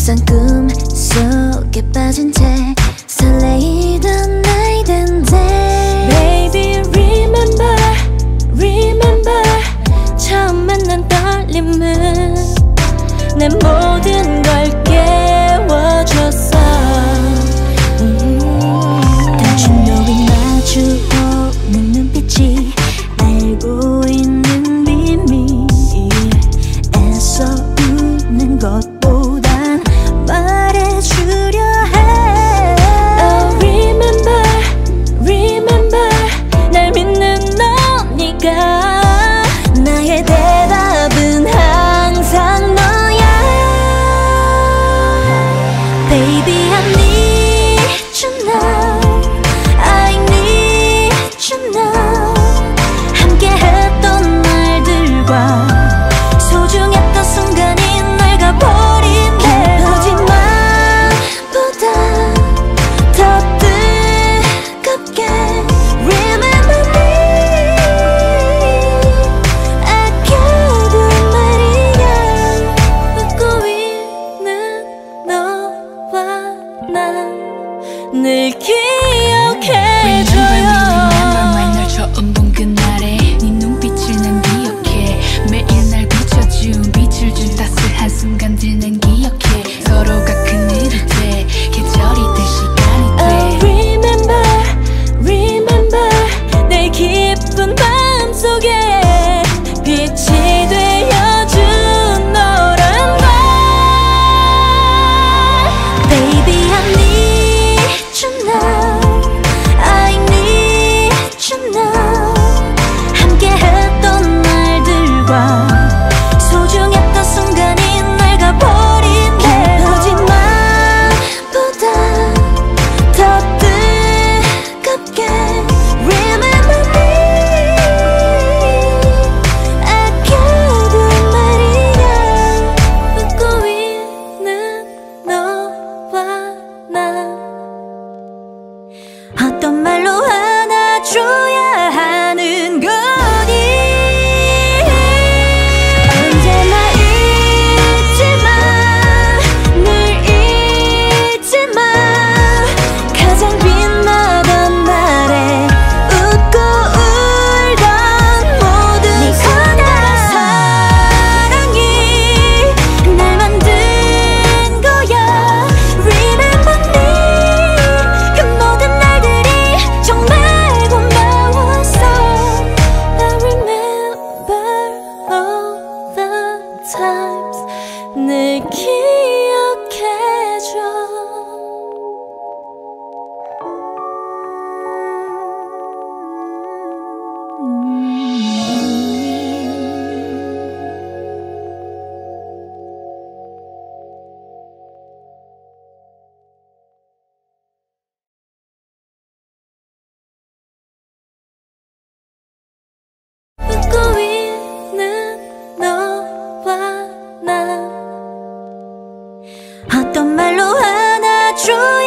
낯선 꿈 속에 빠진 채 설레이던 나이 텐데 Baby remember, remember 처음 만난 떨림은 내 모든 걸 깨워줬어. 당신 너의 마주보는 눈빛이 알고 있는 비밀 애써 웃는 것보단 말해주려 해. Oh remember, remember 날 믿는 너 네가 나의 대답은 항상 너야. Baby I need you now, I need you now. 함께했던 날들과 소중했던 순간이 날 가버린대. 거짓말보다 더 뜨겁게 Remember me. 아껴둔 말이야. 웃고 있는 너와 난 늘 기억해줘요. Remember 날 처음 본 그날에 네 눈빛을 난 기억해. 매일 날 비춰준 빛을 준 따스한 순간들 난 기억해. 서로가 그늘이 돼 계절이 돼 시간이 돼. Oh remember, remember 내 깊은 밤속에 빛이 되어준 너란 말. Baby I need you now, I need you now. 함께했던 날들과 소중했던 순간이 날 가버린대. 거짓말보다 더 뜨겁게 Remember me. 아껴둔 말이야. 웃고 있는 너와 난 어떤 말로 안아줘야 하는 거니. 언제나 잊지마, 늘 잊지마. 가장 빛나던 날에 웃고 울던 모든 네 커다란 사랑이 날 만든 거야. Remember me. 그 모든 날들이 정말 고마웠어. I remember all the times 늘 기억해줘. 웃고 있는 너와 난 어떤 말로 안아줘